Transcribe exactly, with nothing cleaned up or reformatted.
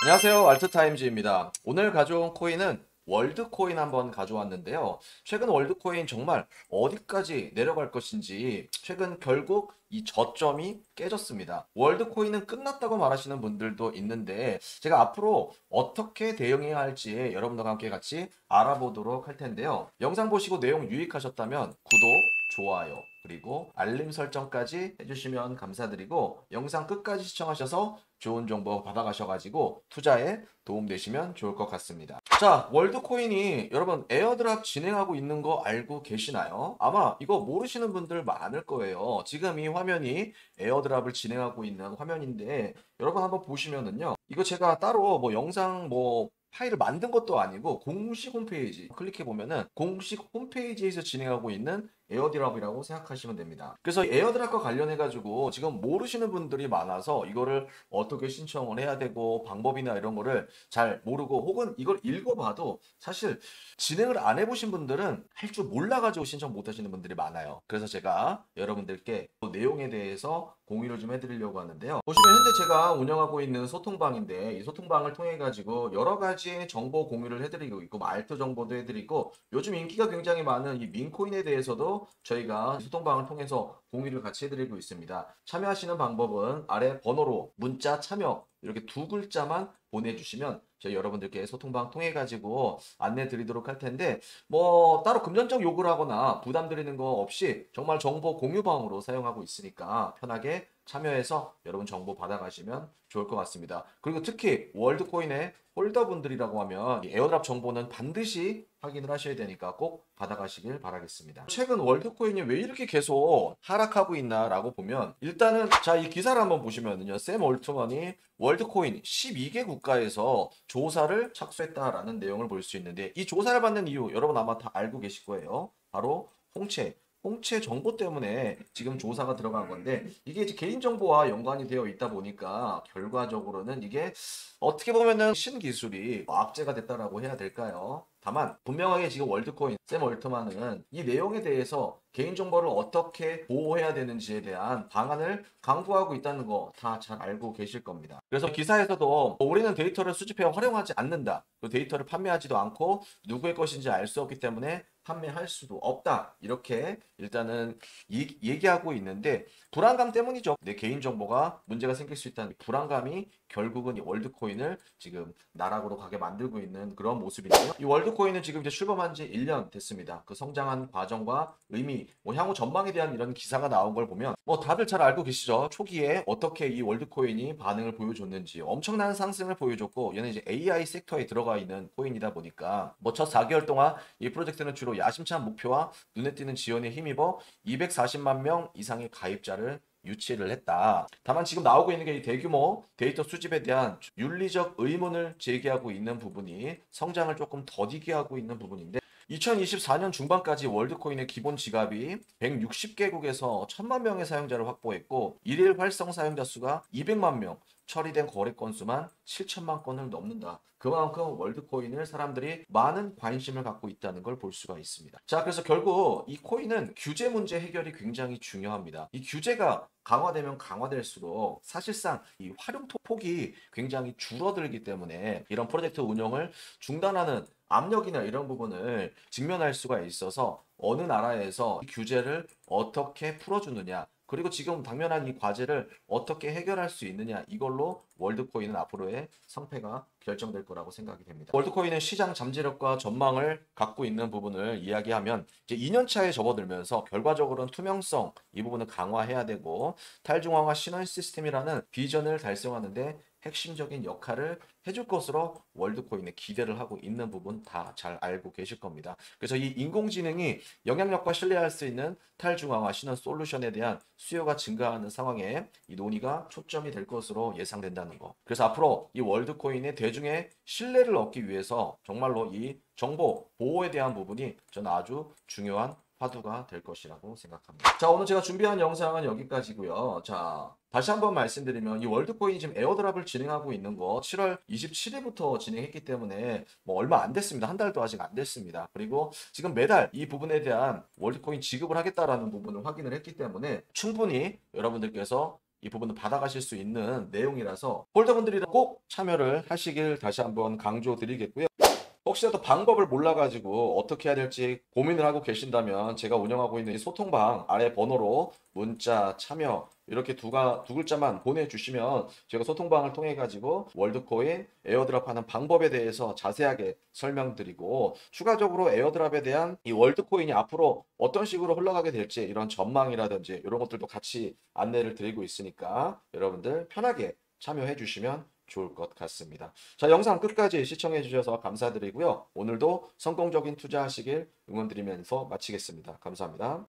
안녕하세요. 알트타임즈입니다. 오늘 가져온 코인은 월드코인 한번 가져왔는데요. 최근 월드코인 정말 어디까지 내려갈 것인지 최근 결국 이 저점이 깨졌습니다. 월드코인은 끝났다고 말하시는 분들도 있는데 제가 앞으로 어떻게 대응해야 할지 여러분들과 함께 같이 알아보도록 할 텐데요. 영상 보시고 내용 유익하셨다면 구독, 좋아요, 그리고 알림 설정까지 해주시면 감사드리고 영상 끝까지 시청하셔서 좋은 정보 받아가셔가지고 투자에 도움되시면 좋을 것 같습니다. 자, 월드코인이 여러분 에어드랍 진행하고 있는 거 알고 계시나요? 아마 이거 모르시는 분들 많을 거예요. 지금 이 화면이 에어드랍을 진행하고 있는 화면인데 여러분 한번 보시면은요. 이거 제가 따로 뭐 영상 뭐 파일을 만든 것도 아니고 공식 홈페이지 클릭해 보면은 공식 홈페이지에서 진행하고 있는 에어드랍이라고 생각하시면 됩니다. 그래서 에어드랍과 관련해 가지고 지금 모르시는 분들이 많아서 이거를 어떻게 신청을 해야 되고 방법이나 이런 거를 잘 모르고 혹은 이걸 읽어봐도 사실 진행을 안 해보신 분들은 할 줄 몰라가지고 신청 못 하시는 분들이 많아요. 그래서 제가 여러분들께 그 내용에 대해서 공유를 좀 해드리려고 하는데요. 보시면 현재 제가 운영하고 있는 소통방인데 이 소통방을 통해 가지고 여러 가지 정보 공유를 해드리고 있고 알트 정보도 해드리고 요즘 인기가 굉장히 많은 이 민코인에 대해서도 저희가 소통방을 통해서 공유를 같이 해드리고 있습니다. 참여하시는 방법은 아래 번호로 문자 참여 이렇게 두 글자만 보내주시면 저희 여러분들께 소통방 통해 가지고 안내 드리도록 할 텐데 뭐 따로 금전적 요구를 하거나 부담 드리는 거 없이 정말 정보 공유방으로 사용하고 있으니까 편하게 참여해서 여러분 정보 받아가시면 좋을 것 같습니다. 그리고 특히 월드코인의 홀더분들이라고 하면 에어드랍 정보는 반드시 확인을 하셔야 되니까 꼭 받아가시길 바라겠습니다. 최근 월드코인이 왜 이렇게 계속 하락하고 있나라고 보면 일단은 자, 이 기사를 한번 보시면은요. 샘 올트먼이 월드코인 십이 개 국가에서 조사를 착수했다라는 내용을 볼 수 있는데 이 조사를 받는 이유 여러분 아마 다 알고 계실 거예요. 바로 홍채. 홍채 정보 때문에 지금 조사가 들어간 건데 이게 이제 개인정보와 연관이 되어 있다 보니까 결과적으로는 이게 어떻게 보면은 신기술이 악재가 됐다라고 해야 될까요? 다만 분명하게 지금 월드코인 샘 올트만은 이 내용에 대해서 개인정보를 어떻게 보호해야 되는지에 대한 방안을 강구하고 있다는 거 다 잘 알고 계실 겁니다. 그래서 기사에서도 우리는 데이터를 수집해 활용하지 않는다. 그 데이터를 판매하지도 않고 누구의 것인지 알 수 없기 때문에 판매할 수도 없다. 이렇게 일단은 이, 얘기하고 있는데 불안감 때문이죠. 내 개인정보가 문제가 생길 수 있다는 불안감이 결국은 이 월드코인을 지금 나락으로 가게 만들고 있는 그런 모습인데요. 이 월드코인은 지금 이제 출범한 지 일 년 됐습니다. 그 성장한 과정과 의미, 뭐 향후 전망에 대한 이런 기사가 나온 걸 보면 뭐 다들 잘 알고 계시죠? 초기에 어떻게 이 월드코인이 반응을 보여줬는지 엄청난 상승을 보여줬고 얘는 이제 에이아이 섹터에 들어가 있는 코인이다 보니까 뭐 첫 사 개월 동안 이 프로젝트는 주로 야심찬 목표와 눈에 띄는 지원에 힘입어 이백사십만 명 이상의 가입자를 유치를 했다. 다만 지금 나오고 있는 게 이 대규모 데이터 수집에 대한 윤리적 의문을 제기하고 있는 부분이 성장을 조금 더디게 하고 있는 부분인데 이천이십사 년 중반까지 월드코인의 기본 지갑이 백육십 개국에서 천만 명의 사용자를 확보했고 일일 활성 사용자 수가 이백만 명, 처리된 거래 건수만 칠천만 건을 넘는다. 그만큼 월드코인을 사람들이 많은 관심을 갖고 있다는 걸 볼 수가 있습니다. 자, 그래서 결국 이 코인은 규제 문제 해결이 굉장히 중요합니다. 이 규제가 강화되면 강화될수록 사실상 이 활용 폭이 굉장히 줄어들기 때문에 이런 프로젝트 운영을 중단하는 압력이나 이런 부분을 직면할 수가 있어서 어느 나라에서 이 규제를 어떻게 풀어주느냐 그리고 지금 당면한 이 과제를 어떻게 해결할 수 있느냐 이걸로 월드코인은 앞으로의 성패가 결정될 거라고 생각이 됩니다. 월드코인은 시장 잠재력과 전망을 갖고 있는 부분을 이야기하면 이제 이 년 차에 접어들면서 결과적으로는 투명성 이 부분을 강화해야 되고 탈중앙화 신원 시스템이라는 비전을 달성하는데 핵심적인 역할을 해줄 것으로 월드코인에 기대를 하고 있는 부분 다 잘 알고 계실 겁니다. 그래서 이 인공지능이 영향력과 신뢰할 수 있는 탈중앙화 신원 솔루션에 대한 수요가 증가하는 상황에 이 논의가 초점이 될 것으로 예상된다는 거. 그래서 앞으로 이 월드코인의 대중의 신뢰를 얻기 위해서 정말로 이 정보 보호에 대한 부분이 저는 아주 중요한 화두가 될 것이라고 생각합니다. 자, 오늘 제가 준비한 영상은 여기까지고요. 자, 다시 한번 말씀드리면 이 월드코인이 지금 에어드랍을 진행하고 있는 거 칠월 이십칠일부터 진행했기 때문에 뭐 얼마 안 됐습니다. 한 달도 아직 안 됐습니다. 그리고 지금 매달 이 부분에 대한 월드코인 지급을 하겠다라는 부분을 확인을 했기 때문에 충분히 여러분들께서 이 부분을 받아가실 수 있는 내용이라서 홀더분들이랑 꼭 참여를 하시길 다시 한번 강조드리겠고요. 혹시라도 방법을 몰라가지고 어떻게 해야 될지 고민을 하고 계신다면 제가 운영하고 있는 이 소통방 아래 번호로 문자, 참여 이렇게 두가, 두 글자만 보내주시면 제가 소통방을 통해 가지고 월드코인 에어드랍 하는 방법에 대해서 자세하게 설명드리고 추가적으로 에어드랍에 대한 이 월드코인이 앞으로 어떤 식으로 흘러가게 될지 이런 전망이라든지 이런 것들도 같이 안내를 드리고 있으니까 여러분들 편하게 참여해 주시면 좋을 것 같습니다. 자, 영상 끝까지 시청해 주셔서 감사드리고요. 오늘도 성공적인 투자하시길 응원드리면서 마치겠습니다. 감사합니다.